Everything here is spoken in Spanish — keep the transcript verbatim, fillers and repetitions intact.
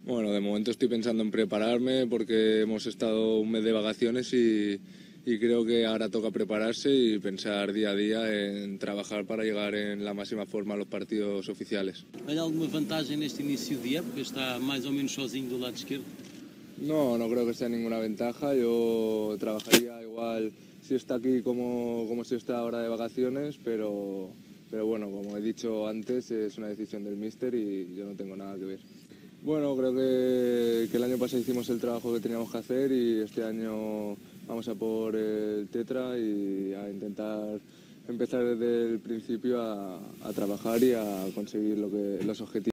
Bueno, de momento estoy pensando en prepararme porque hemos estado un mes de vacaciones y, y creo que ahora toca prepararse y pensar día a día en trabajar para llegar en la máxima forma a los partidos oficiales. ¿Hay alguna vantagem neste início de época? Está mais ou menos sozinho do lado esquerdo? No, no creo que sea ninguna ventaja. Yo trabajaría igual si está aquí como, como si está ahora de vacaciones, pero, pero bueno, como he dicho antes, es una decisión del míster y yo no tengo nada que ver. Bueno, creo que, que el año pasado hicimos el trabajo que teníamos que hacer y este año vamos a por el Tetra y a intentar empezar desde el principio a, a trabajar y a conseguir lo que, los objetivos.